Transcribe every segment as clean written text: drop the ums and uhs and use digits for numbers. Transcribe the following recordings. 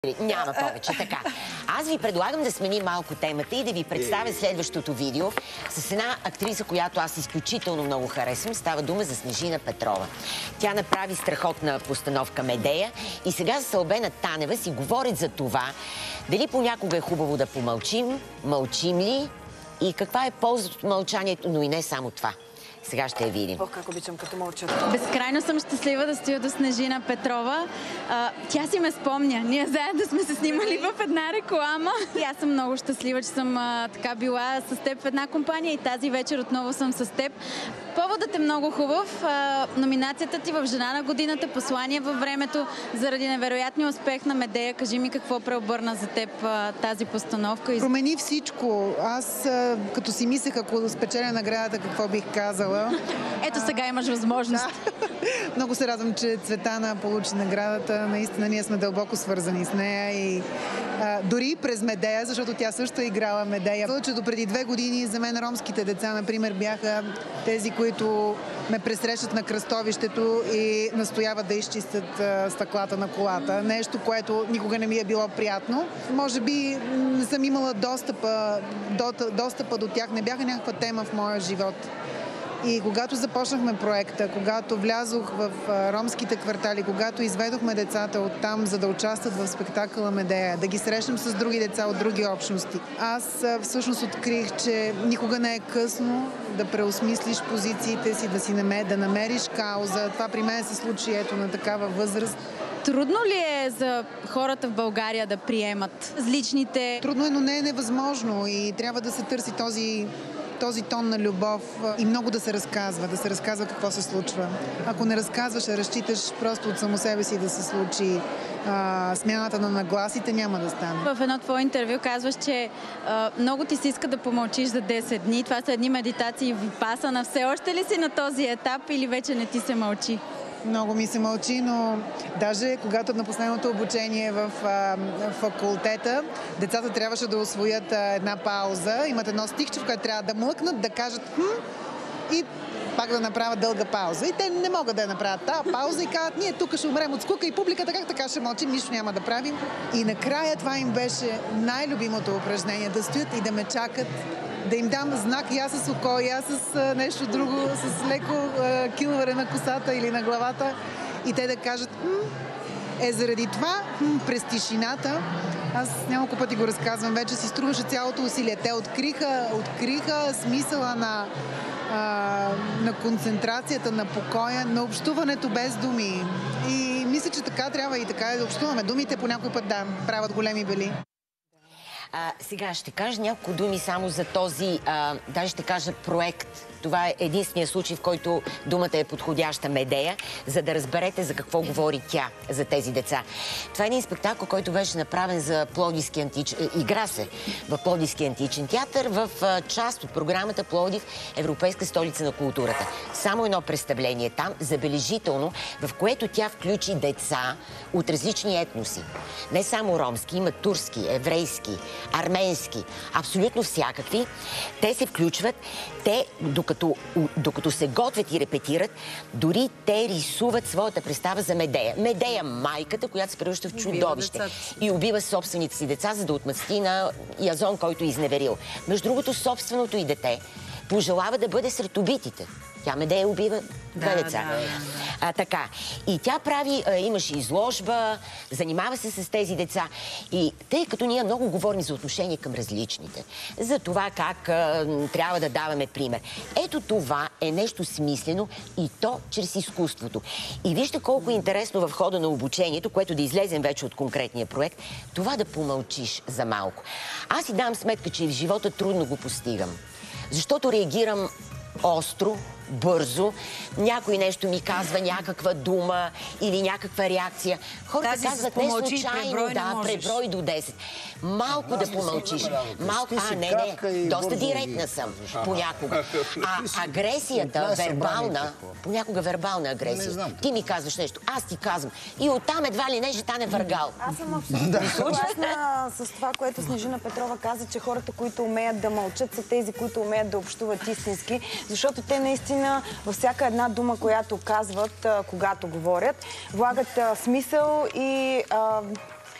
Няма повече, така. Аз ви предлагам да сменим малко темата и да ви представя следващото видео с една актриса, която аз изключително много харесвам. Става дума за Снежина Петрова. Тя направи страхотна постановка "Медея" и сега с Албена Танева си говорят за това дали понякога е хубаво да помълчим, мълчим ли и каква е ползата от мълчанието, но и не само това. Сега ще я видим. Ох, как обичам като мълчат. Безкрайно съм щастлива да стоя до Снежина Петрова. Тя си ме спомня. Ние заедно сме се снимали в една реклама. И аз съм много щастлива, че съм така била с теб в една компания и тази вечер отново съм с теб. Поводът е много хубав. Номинацията ти в "Жена на годината", "Послание във времето", заради невероятния успех на "Медея". Кажи ми какво преобърна за теб тази постановка? Промени всичко. Аз като си мислех, ако спечеля наградата, какво бих казала. Ето сега имаш възможност. Да. Много се радвам, че Цветана получи наградата. Наистина ние сме дълбоко свързани с нея и дори през "Медея", защото тя също е играла "Медея". Че до преди 2 години за мен ромските деца, например, бяха тези, които ме пресрещат на кръстовището и настояват да изчистят стъклата на колата. Нещо, което никога не ми е било приятно. Може би не съм имала достъпа до тях. Не бяха някаква тема в моя живот. И когато започнахме проекта, когато влязох в ромските квартали, когато изведохме децата оттам, за да участват в спектакъла "Медея", да ги срещам с други деца от други общности, аз всъщност открих, че никога не е късно да преосмислиш позициите си, да намериш кауза. Това при мен се случи ето на такава възраст. Трудно ли е за хората в България да приемат различните? Трудно е, но не е невъзможно и трябва да се търси този тон на любов и много да се разказва какво се случва. Ако не разказваш, а разчиташ просто от само себе си да се случи смяната на нагласите, няма да стане. В едно твое интервю казваш, че много ти се иска да помълчиш за 10 дни. Това са едни медитации випасана. Все още ли си на този етап или вече не ти се мълчи? Много ми се мълчи, но даже когато на последното обучение в факултета, децата трябваше да усвоят една пауза. Имат едно стихче, в което трябва да млъкнат, да кажат и пак да направят дълга пауза. И те не могат да я направят тази пауза и казват: ние тук ще умрем от скука и публиката как така ще мълчим, нищо няма да правим. И накрая това им беше най-любимото упражнение, да стоят и да ме чакат, да им дам знак и аз с око, и аз с нещо друго, с леко килване на косата или на главата и те да кажат заради това през тишината, аз няколко пъти го разказвам, вече си струваше цялото усилие. Те откриха смисъла на концентрацията, на покоя, на общуването без думи. И мисля, че така трябва и така да общуваме. Думите по някой път правят големи бели. Сега ще кажа няколко думи само за този, даже ще кажа проект. Това е единствения случай, в който думата е подходяща, "Медея", за да разберете за какво говори тя, за тези деца. Това е един спектакъл, който беше направен за Пловдивски игра се в Пловдивски античен театър в част от програмата "Пловдив – Европейска столица на културата". Само едно представление там, забележително, в което тя включи деца от различни етноси. Не само ромски, има турски, еврейски, арменски, абсолютно всякакви. Те се включват, докато се готвят и репетират, дори те рисуват своята представа за Медея. Медея, майката, която се превръща в чудовище и убива собствените си деца, за да отмъсти на Язон, който изневерил. Между другото, собственото и дете пожелава да бъде сред убитите. Тя Медея убива 2 деца. Така. И тя прави, имаше изложба, занимава се с тези деца. И тъй като ние много говорим за отношение към различните, за това как трябва да даваме пример. Ето това е нещо смислено и то чрез изкуството. И вижте колко е интересно в хода на обучението, което да излезем вече от конкретния проект, това да помълчиш за малко. Аз си дам сметка, че в живота трудно го постигам. Защото реагирам остро, бързо, някой нещо ми казва, някаква дума или някаква реакция. Хората казват не случайно, преброй до 10. Малко да помълчиш. Малко, не, доста директна съм понякога. Агресията, вербална, понякога вербална агресия. Ти ми казваш нещо, аз ти казвам. И оттам едва ли не ще стане въргал. Аз съм абсолютно съгласна с това, което Снежина Петрова каза, че хората, които умеят да мълчат, са тези, които умеят да общуват истински, защото те наистина във всяка една дума, която казват, когато говорят, влагат смисъл и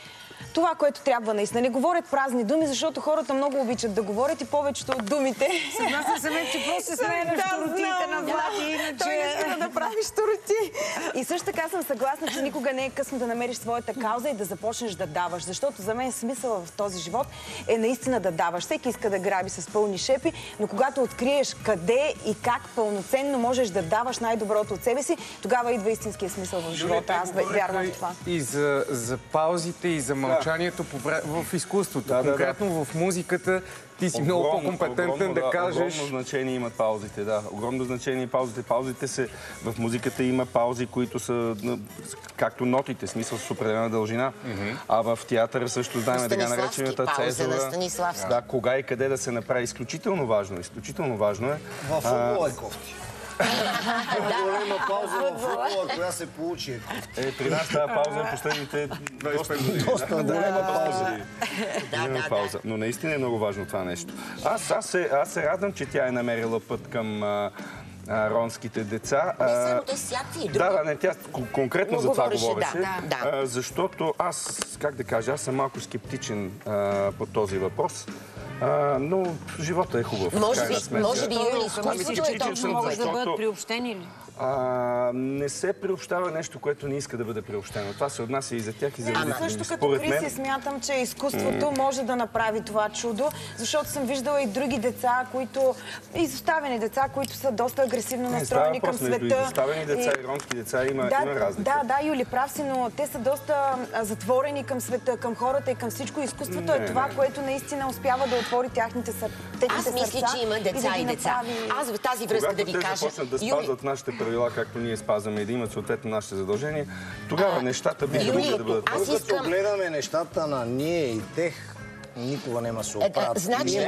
това, което трябва наистина. Не говорят празни думи, защото хората много обичат да говорят и повечето от думите. Съгласна съм, че просто се смее на щуротиите на Влади, иначе... Той не иска да направи щуроти. И също така съм съгласна, че никога не е късно да намериш своята кауза и да започнеш да даваш. Защото за мен смисъл в този живот е наистина да даваш. Всеки иска да граби с пълни шепи, но когато откриеш къде и как пълноценно можеш да даваш най-доброто от себе си, тогава идва истинския смисъл в живота. Аз вярвам в това. И за паузите, и за мълчанието в изкуството. Конкретно в музиката ти си много по-компетентен да кажеш... Огромно значение имат паузите, да. Огромно значение паузите. Паузите се... В музиката има паузи, които са както нотите, смисъл с определена дължина. А в театъра също знаем така наречената Цезова. Да, кога и къде да се направи. Изключително важно. Изключително важно е. В футбола е кофти. Голема пауза в футбола, коя се получи. При нас тази пауза е последните 25 години. Доста голема пауза. Но наистина е много важно това нещо. Аз се радвам, че тя е намерила път към ромските деца. Не само те всякакви други. Да, тя конкретно за това говореше. Защото аз, как да кажа, аз съм малко скептичен по този въпрос. Но живота е хубав. Може би Юли, изкуството е точно могат да бъдат приобщени ли? Не се приобщава нещо, което не иска да бъде приобщено. Това се отнася и за тях, и за родителите. Също като Криси смятам, че изкуството може да направи това чудо, защото съм виждала и други деца, които... изоставени деца, които са доста агресивно настроени към света. Изоставени деца и ромски деца има разлика. Да, Юли, прав си, но те са доста затворени към света, към хората и към всичко. Изкуството е това, което наистина успява да отвори техните сърца. Аз мисля, че има деца и деца. Аз в тази връзка да ви кажа... Когато те започнат да спазват нашите правила, както ние спазваме и да имат съответно нашите задължения, тогава нещата биха могли да бъдат... Когато гледаме нещата на ние и тех, никога няма се оправят.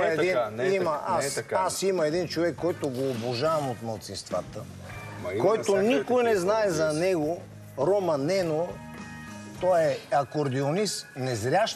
Аз има един човек, който го обожавам от малцинствата, който никой не знае за него, Рома Нено. Той е акордеонист, незрящ,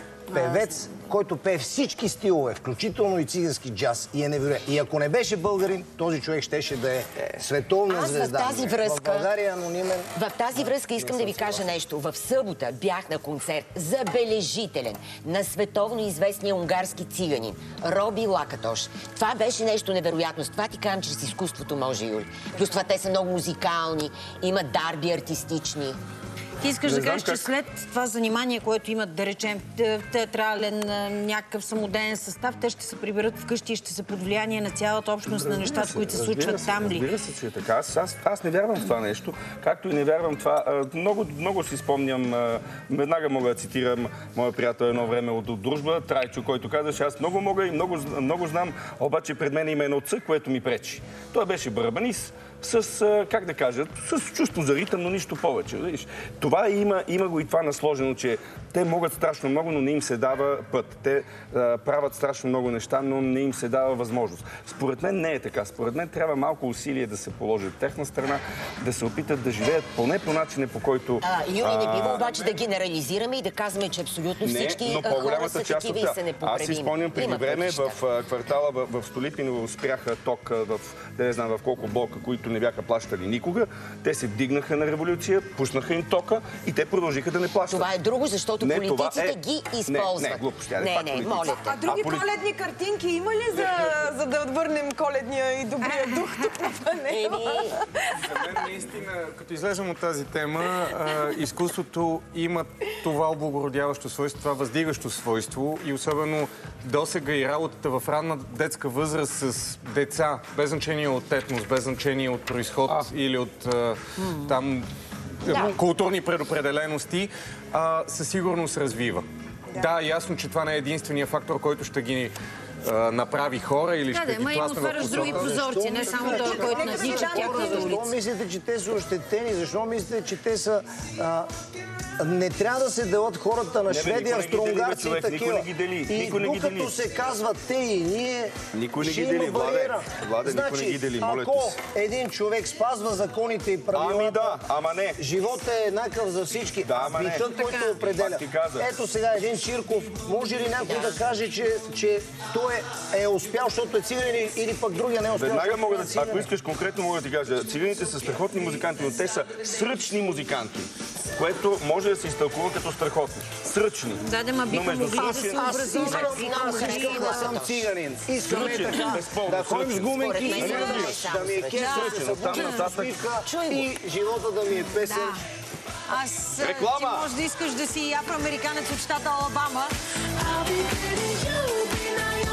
певец, който пее всички стилове, включително и цигански джаз. И е невероятен. И ако не беше българин, този човек щеше да е световна звезда. В България анонимен. В тази връзка искам да ви кажа нещо. В събота бях на концерт, забележителен, на световно известния унгарски циганин Роби Лакатош. Това беше нещо невероятно. С това ти казвам, че с изкуството може, Юли. Плюс това те са много музикални, имат дарби артистични. Ти искаш да кажеш, че след това занимание, което имат, да речем, театрален, някакъв самодеен състав, те ще се приберат вкъщи и ще се под влияние на цялата общност на нещата, които се случват там ли? Разбира се, че е така. Аз не вярвам в това нещо, както и не вярвам в това. Много си спомням, веднага мога да цитирам моя приятел едно време от дружба, Трайчо, който казваше, аз много мога и много знам, обаче пред мен има едно ц, което ми пречи. Той беше барабанист, с, как да кажа, с чувство за ритъм, но нищо повече. Виж, това има го и това насложено, че те могат страшно много, но не им се дава път. Те правят страшно много неща, но не им се дава възможност. Според мен не е така. Според мен трябва малко усилие да се положи от техна страна, да се опитат да живеят поне по начина, по който... Юли, не бива обаче да генерализираме и да казваме, че абсолютно всички хора са такива и са непоправими. Аз си спомням преди време в квартала в Столипиново спряха ток не знам в колко блока, които не бяха плащали никога. Те се вдигнаха на революция, пуснаха им тока и те продължиха да не плащат. Това е друго, защото политиците ги използват. Не, глупости. Не, моля те. А други коледни картинки има ли за да отвърнем коледния и добрия дух тук на панела? За мен наистина, като излезем от тази тема, изкуството има това облагородяващо свойство, това въздигащо свойство и особено досега и работата в ранна детска възраст с деца, без значение от етнос, без значение от произход или от там културни предопределености, със сигурност развива. Да, ясно, че това не е единствения фактор, който ще ги направи хора или ще ги тласне в посока. Да, отваряш други прозорци, не само той, който насича тяхната улица. Защо мислите, че те са ощетени? Защо мислите, че те са... Не трябва да се делят хората на шведи, австро-унгарци и такива. И докато се казват те и ние, ще има бариера. Значи, ако един човек спазва законите и правилата, животът е еднакъв за всички. Битът, който определя. Ето сега един Чирков, може ли някой да каже, че той е успял, защото е циганин или пък другия не е успял? Веднага мога да, ако искаш конкретно мога да ти кажа, циганите са страхотни музиканти, но те са сръчни музиканти. което може да се изтълкува като страхотно. Сръчни. Да, ма биха могли да се образуват. Искам да съм циганин. Искам така да ходим с гуменки, да ми е кеш, да се събудим с усмивка и живота да ми е песен. Ти може да искаш да си афроамериканец от щата Алабама.